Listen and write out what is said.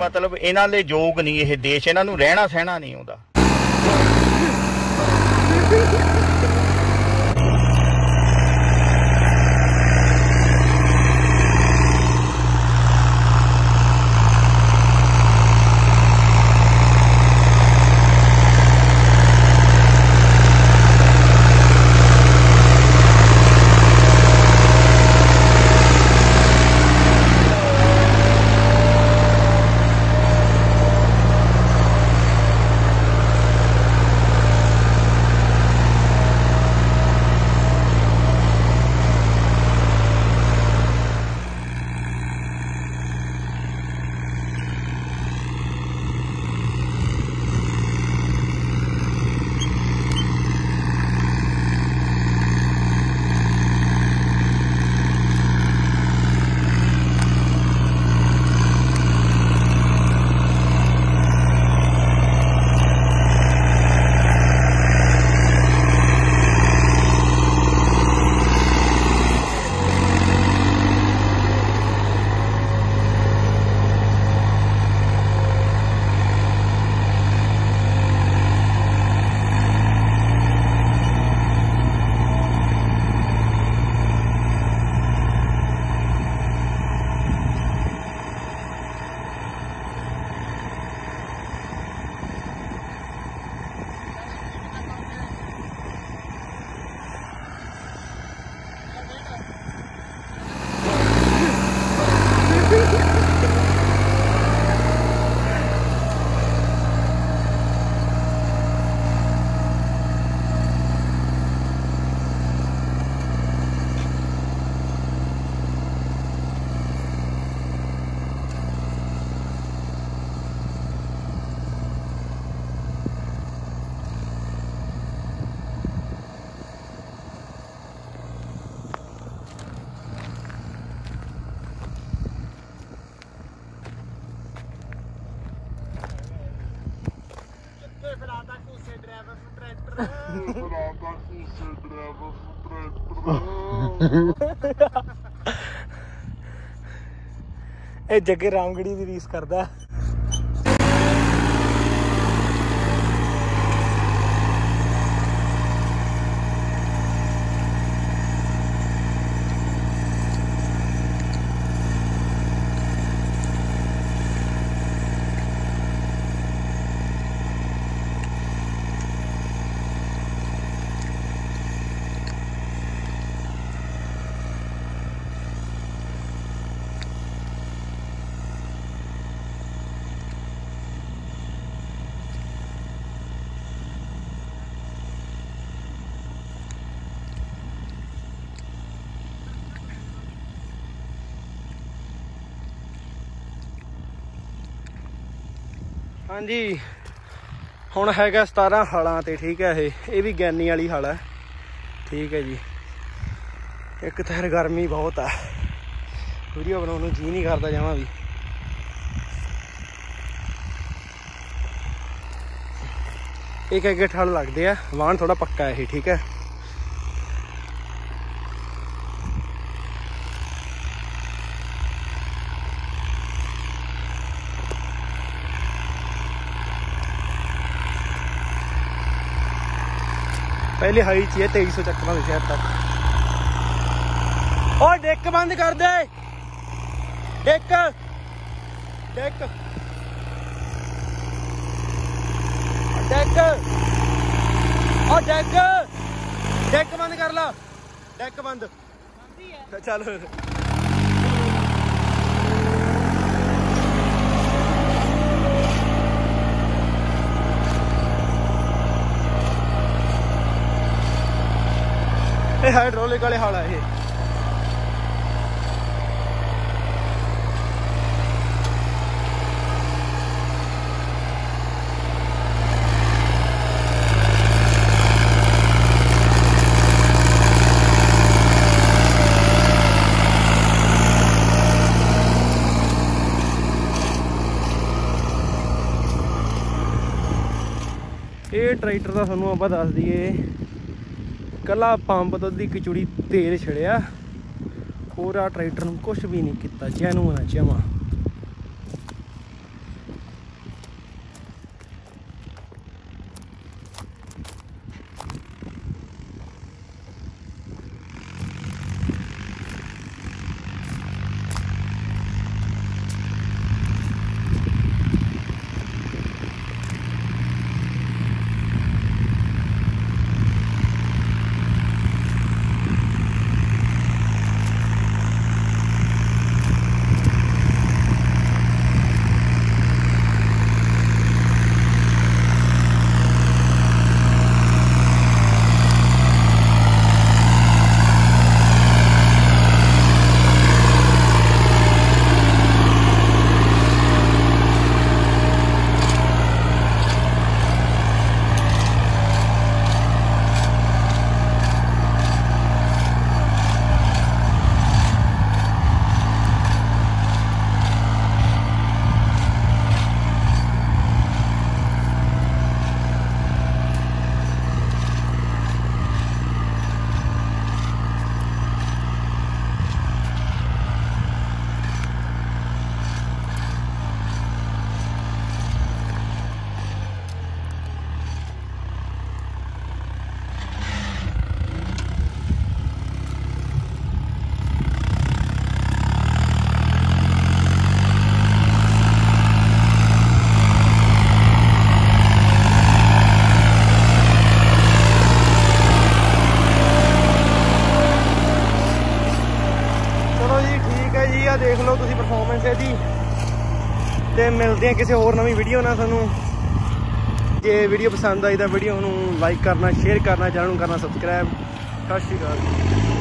मतलब इन्हां दे योग नहीं ये देश, इन्हां नूं रहना सहना नहीं आउंदा। ਇਹ ਜੱਗੇ ਰਾਮਗੜੀ ਦੀ ਰੀਸ ਕਰਦਾ। हाँ जी हुण हैगा 17 हालां ते ठीक है। ये भी गैनी वाली हल है ठीक है जी। एक तो गर्मी बहुत है, वीडियो बनाने जी नहीं करता जमा भी। एक अगे ठल लगते हैं, वाहन थोड़ा पक्का है ठीक है। पहले हाई चाहिए 2300 चक्कर शहर तक। और डेक बंद कर दे, डेक डेक डेक और डेक डेक बंद कर ला, डेक बंद चल। हाइड्रोलिक वाले हाल है ये। ये ट्रैक्टर का थानू आप दस दिए कला पंप तो दी खिचड़ी तेल छड़िया, होर ट्रैक्टर कुछ भी नहीं किया, जैनून है जमा। ਤੇ ਮਿਲਦੇ ਆ ਕਿਸੇ ਹੋਰ ਨਵੀਂ ਵੀਡੀਓ ਨਾਲ। ਤੁਹਾਨੂੰ ਜੇ ਵੀਡੀਓ ਪਸੰਦ ਆਈ ਤਾਂ ਵੀਡੀਓ ਨੂੰ ਲਾਈਕ ਕਰਨਾ, ਸ਼ੇਅਰ ਕਰਨਾ, ਚੈਨਲ ਨੂੰ ਕਰਨਾ ਸਬਸਕ੍ਰਾਈਬ। ਸਤਿ ਸ਼੍ਰੀ ਅਕਾਲ।